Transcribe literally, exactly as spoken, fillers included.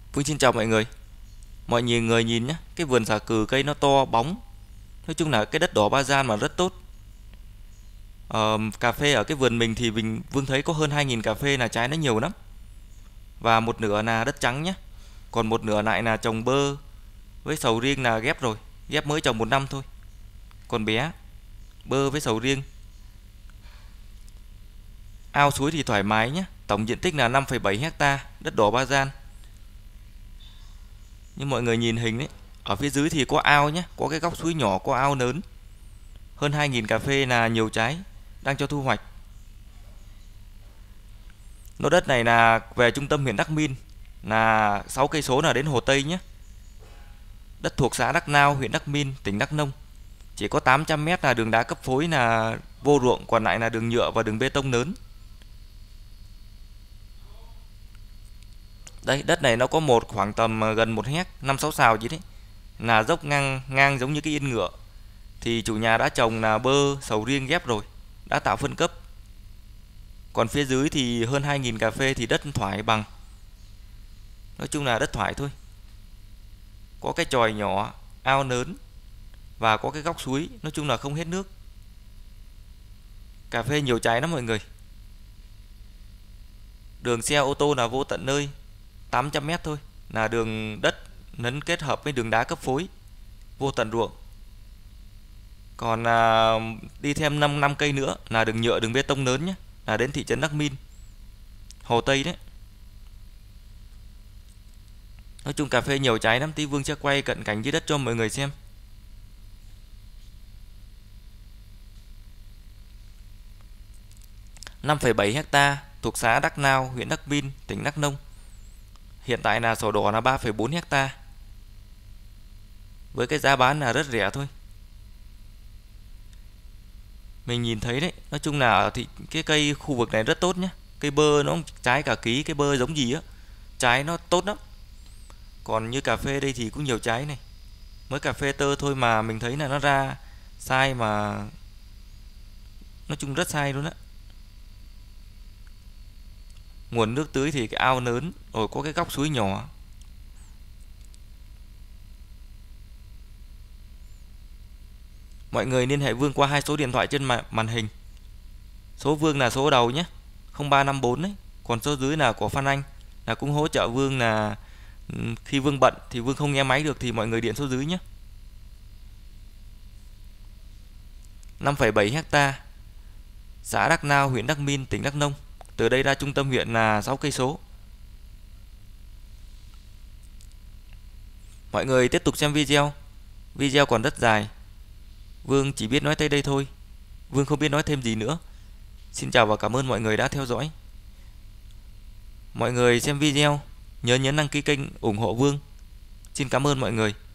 Vương xin chào mọi người. Mọi nhìn người nhìn nhé, cái vườn xà cừ cây nó to bóng. Nói chung là cái đất đỏ Ba Gian mà rất tốt. Ờ, cà phê ở cái vườn mình thì mình Vương thấy có hơn hai nghìn cà phê là trái nó nhiều lắm. Và một nửa là đất trắng nhé. Còn một nửa lại là trồng bơ với sầu riêng là ghép rồi, ghép mới trồng một năm thôi. Còn bé, bơ với sầu riêng. Ao suối thì thoải mái nhé. Tổng diện tích là năm phẩy bảy hecta đất đỏ Ba Gian. Như mọi người nhìn hình đấy, ở phía dưới thì có ao nhé, có cái góc suối nhỏ, có ao lớn. Hơn hai nghìn cà phê là nhiều trái, đang cho thu hoạch. Lô đất này là về trung tâm huyện Đắc Min, là sáu cây số là đến Hồ Tây nhé. Đất thuộc xã Đắc Nao, huyện Đắc Min, tỉnh Đắk Nông. Chỉ có tám trăm mét là đường đá cấp phối là vô ruộng, còn lại là đường nhựa và đường bê tông lớn. Đây, đất này nó có một khoảng tầm gần một héc, năm sáu sào gì đấy. Là dốc ngang ngang giống như cái yên ngựa. Thì chủ nhà đã trồng là bơ, sầu riêng ghép rồi, đã tạo phân cấp. Còn phía dưới thì hơn hai nghìn cà phê thì đất thoải bằng. Nói chung là đất thoải thôi. Có cái chòi nhỏ, ao lớn và có cái góc suối, nói chung là không hết nước. Cà phê nhiều trái lắm mọi người. Đường xe ô tô là vô tận nơi, tám trăm mét thôi, là đường đất lẫn kết hợp với đường đá cấp phối, vô tận ruộng. Còn à, đi thêm năm năm cây nữa là đường nhựa, đường bê tông lớn nhé, là đến thị trấn Đắc Min, Hồ Tây đấy. Nói chung cà phê nhiều trái lắm, tí Vương sẽ quay cận cảnh dưới đất cho mọi người xem. năm phẩy bảy hecta thuộc xã Đắc Nao, huyện Đắc Min, tỉnh Đắk Nông. Hiện tại là sổ đỏ là ba phẩy bốn hecta. Với cái giá bán là rất rẻ thôi. Mình nhìn thấy đấy, nói chung là ở thì cái cây khu vực này rất tốt nhé. Cây bơ nó trái cả ký, cái bơ giống gì á, trái nó tốt lắm. Còn như cà phê đây thì cũng nhiều trái này. Mới cà phê tơ thôi mà mình thấy là nó ra sai mà, nói chung rất sai luôn á. Nguồn nước tưới thì cái ao lớn, rồi có cái góc suối nhỏ. Mọi người liên hệ Vương qua hai số điện thoại trên màn hình. Số Vương là số đầu nhé, không ba năm bốn đấy. Còn số dưới là của Phan Anh, là cũng hỗ trợ Vương là khi Vương bận thì Vương không nghe máy được thì mọi người điện số dưới nhé. năm phẩy bảy hecta, xã Đắc Nao, huyện Đắc Min, tỉnh Đắk Nông. Từ đây ra trung tâm huyện là sáu cây số. Mọi người tiếp tục xem video. Video còn rất dài. Vương chỉ biết nói tới đây thôi. Vương không biết nói thêm gì nữa. Xin chào và cảm ơn mọi người đã theo dõi. Mọi người xem video nhớ nhấn đăng ký kênh ủng hộ Vương. Xin cảm ơn mọi người.